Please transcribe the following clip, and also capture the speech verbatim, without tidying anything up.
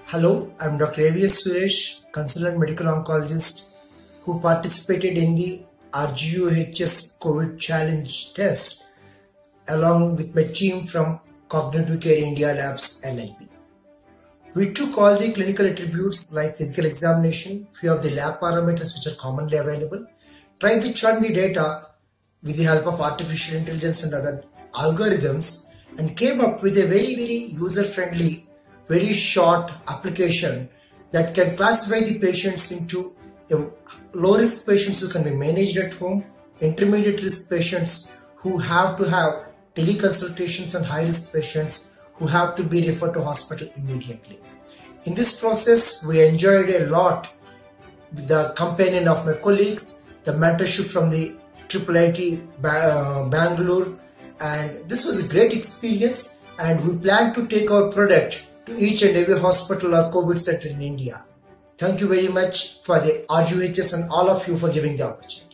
Hello, I'm Doctor A V S Suresh, consultant medical oncologist who participated in the R G U H S COVID challenge test along with my team from Cognitive Care India Labs L L P. We took all the clinical attributes like physical examination, few of the lab parameters which are commonly available, tried to churn the data with the help of artificial intelligence and other algorithms and came up with a very very user-friendly, very short application that can classify the patients into low risk patients who can be managed at home, intermediate risk patients who have to have teleconsultations, and high risk patients who have to be referred to hospital immediately. In this process, we enjoyed a lot with the companion of my colleagues, the mentorship from the triple I T Bangalore, and this was a great experience, and we plan to take our product to each and every hospital or COVID center in India. Thank you very much for the R G U H S and all of you for giving the opportunity.